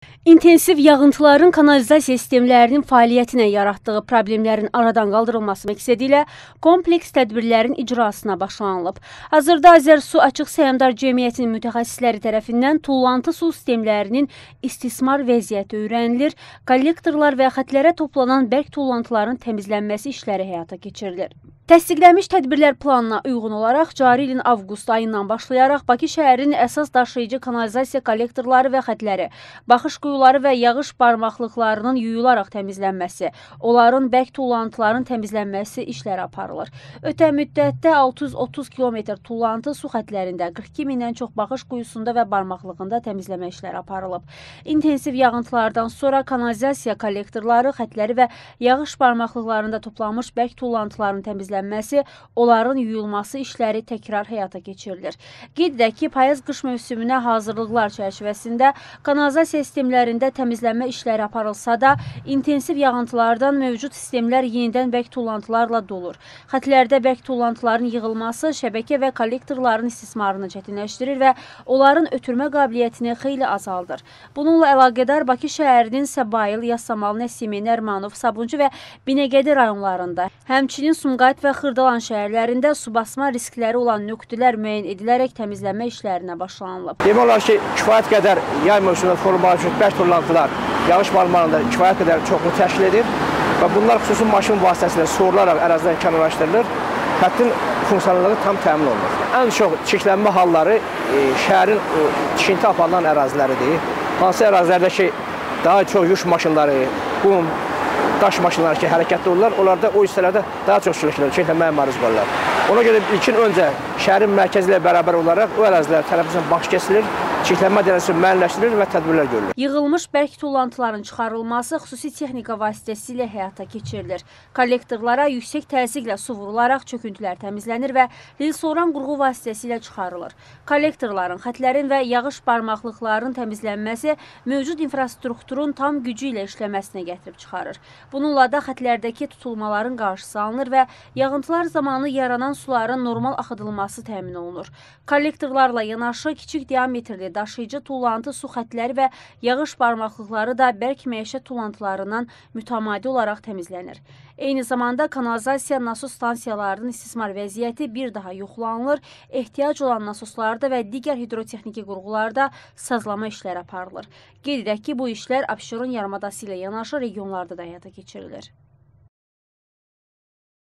İntensiv yağıntıların kanalizasiya sistemlərinin fəaliyyətinə yaratdığı problemlərin aradan qaldırılması məqsədi ilə kompleks tədbirlərin icrasına başlanılıb. Hazırda Azərsu Açıq Səhmdar Cəmiyyətinin mütəxəssisləri tərəfindən tullantı su sistemlərinin istismar vəziyyəti öyrənilir, kollektorlar və xətlərə toplanan bərk tullantıların təmizlənməsi işləri həyata keçirilir. Təsdiqlənmiş tədbirlər planına uyğun olaraq cari ilin avqust ayından başlayaraq Bakı şəhərinin əsas daşıyıcı kanalizasiya kollektorları və xətləri, baxış quyuları və yağış barmaqlıqlarının yuyularaq təmizlənməsi, onların bərk tullantıların təmizlənməsi işləri aparılır. Ötən müddətdə 630 kilometr tullantı su xətlərində 42 mindən çox baxış quyusunda və barmaqlığında təmizləmə işləri aparılıb. İntensiv yağıntılardan sonra kanalizasiya kollektorları, xətləri və yağış barmaqlıqlarında toplanmış bərk tullantıların təmizlənməsi, onların yuyulması işləri təkrar həyata keçirilir. Qeyd edək ki, payız-qış mövsümünə hazırlıqlar çərçivəsində kanalizasiya sistemlərində təmizlənmə işləri aparılsa da, intensiv yağıntılardan mövcud sistemlər yenidən bərk tullantılarla dolur. Xətlərdə bərk tullantıların yığılması şəbəkə və kollektorların istismarını çətinləşdirir və onların ötürmə qabiliyyətini xeyli azaldır. Bununla əlaqədar Bakı şəhərinin Səbail, Yasamal, Nəsimi, Nərmanov, Sabunçu və Binəqədi rayonlarında, həmçinin Sumqayıt və Xırdalan şəhərlərində su basma riskləri olan nöqtələr müəyyən edilərək təmizlənmə işlərinə başlanılıb. Demək olar ki, kifayət qədər yay mövsümündə formalar üçün bərk tullantılar yağış barmağında kifayət qədər çoxluq təşkil edir və bunlar xüsusi maşın vasitəsilə sorularaq ərazidən kənarlaşdırılır, xəttin funksionallığı tam təmin olunur. Ən çox çirklənmə halları şəhərin tikinti aparılan əraziləridir. Hansı ərazilərdə ki, daha çox yük maşınları, qum, daş maşınları ki, hərəkətli olurlar, onlarda o hissələrdə daha çox çirklənməyə məruz qalırlar. Ona görə ilkin öncə şəhərin mərkəzi ilə bərabər olaraq o ərazilər tərəfindən baxış kəsilir, çirklənmə dərəcəsi müəyyənləşdirilir və tədbirlər görülür. Yığılmış bərk tullantıların çıxarılması xüsusi texnika vasitəsilə həyata keçirilir. Kollektorlara yüksək təzyiqlə su vurularaq çöküntülər təmizlənir və lilsoran qurğu vasitəsilə çıxarılır. Kollektorların, xətlərin və yağış barmaqlıqlarının təmizlənməsi mövcud infrastrukturun tam gücü ilə işləməsinə gətirib çıxarır. Bununla da xətlərdəki tutulmaların qarşısı alınır və yağıntılar zamanı yaranan suların normal axıdılması təmin olunur. Kollektorlarla yanaşı kiçik diametrli daşıyıcı tullantı su xətləri və yağış barmaqlıqları da bərk məişət tullantılarından mütəmadi olaraq təmizlənir. Eyni zamanda kanalizasiya nasos stansiyalarının istismar vəziyyəti bir daha yoxlanılır, ehtiyac olan nasoslarda və digər hidrotexniki qurğularda sazlama işləri aparılır. Qeyd edək ki, bu işlər Abşeron yarımadası ilə yanaşı regionlarda da həyata keçirilir.